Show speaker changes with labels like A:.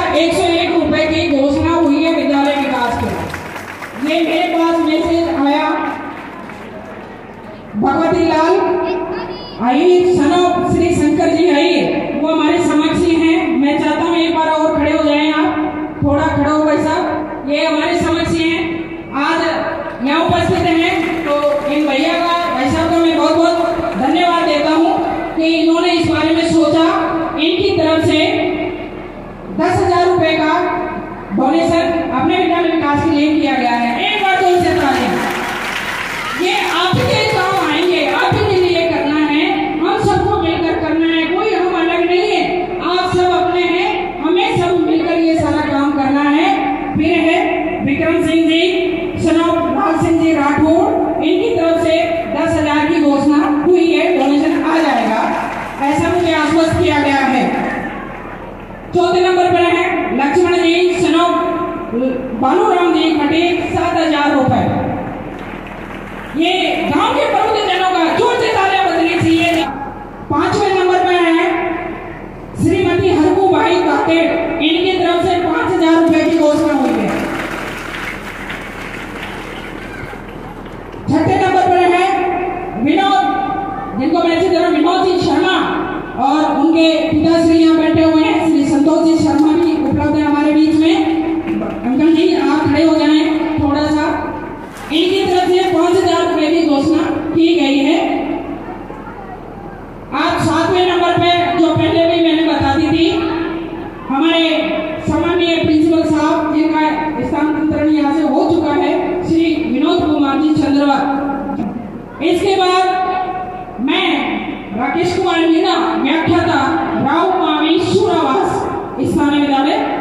A: 101 रुपए की घोषणा हुई है विद्यालय विकास के। ये मेरे पास मैसेज आया, भगवती लाल आई सनो श्री शंकर जी आई, वो हमारे समक्ष ही हैं। मैं चाहता हूँ एक बार और खड़े हो जाएं, आप थोड़ा खड़े हो भाई साहब। ये हमारे समक्ष ही हैं, आज यहाँ उपस्थित हैं। तो इन भैया का, भाई साहब का मैं बहुत बहुत धन्यवाद देता हूँ कि इन्होंने इस बारे में सोचा। इनकी तरफ से 10,000 रुपए का डोनेशन अपने विद्यालय विकास के लिए किया गया है। एक बार जोर से तालियां। ये आपके काम आएंगे, आपके लिए करना है, हम सबको मिलकर करना है, कोई हम अलग नहीं है, आप सब अपने हैं, हमें सब मिलकर ये सारा काम करना है। फिर है विक्रम सिंह जी, सनोब लाल सिंह जी राठौर, इनकी तरफ से 10,000 की घोषणा हुई है, डोनेशन आ जाएगा, ऐसा मुझे आश्वस्त किया गया है। चौथे नंबर पर है लक्ष्मण जी, सनोब बालूराम जी पटेल, 7,000 रुपए। ये गांव के प्रबुद्धजनों का जोर से तालियां बजनी चाहिए। 5वें नंबर पर है श्रीमती हरकू भाई काकेड़, इनकी तरफ से 5,000 रुपए की घोषणा हुई है। 6ठे नंबर पर है विनोद, जिनको मैसेज करो, विनोद जी शर्मा, और उनके पिताश्री यहाँ बैठे हुए हैं, श्री संतोष जी शर्मा भी उपलब्ध है हमारे बीच में। अंकल जी आप खड़े हो जाएं थोड़ा सा। इनकी तरफ से 5,000 रुपए की घोषणा की गई है। आज 7वें नंबर पे, जो पहले भी मैंने बता दी थी, हमारे सम्मानीय प्रिंसिपल साहब जिनका स्थानांतरण यहाँ से हो चुका है, श्री विनोद कुमार जी चंद्रवा। इसके बाद मैं राकेश कुमार मीना, व्याख्याता राव मावी सूरावास स्थानीय विद्यालय